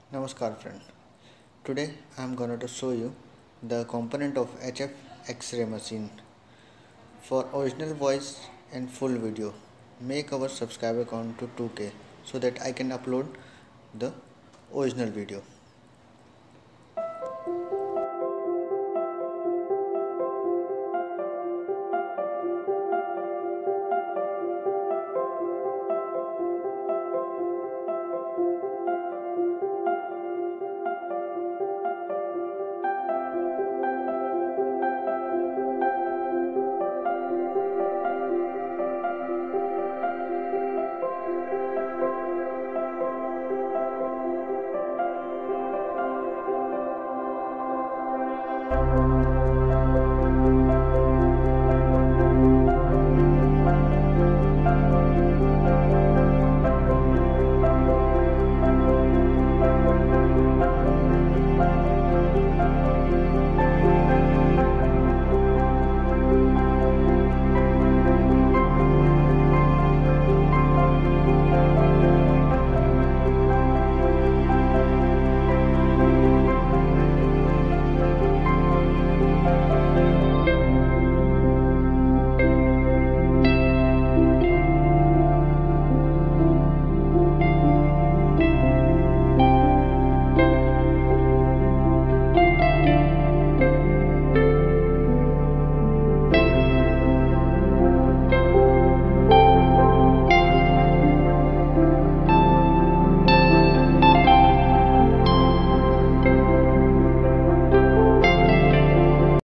Namaskar friend. Today I am going to show you the component of HF X-ray machine for original voice and full video. Make our subscriber count to 2K so that I can upload the original video.